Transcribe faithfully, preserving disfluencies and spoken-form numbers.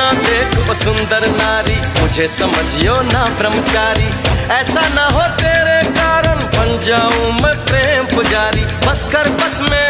देख वो सुंदर नारी, मुझे समझियो ना ब्रह्मचारी। ऐसा ना हो तेरे कारण बन जाऊं मैं प्रेम पुजारी। बस कर बस में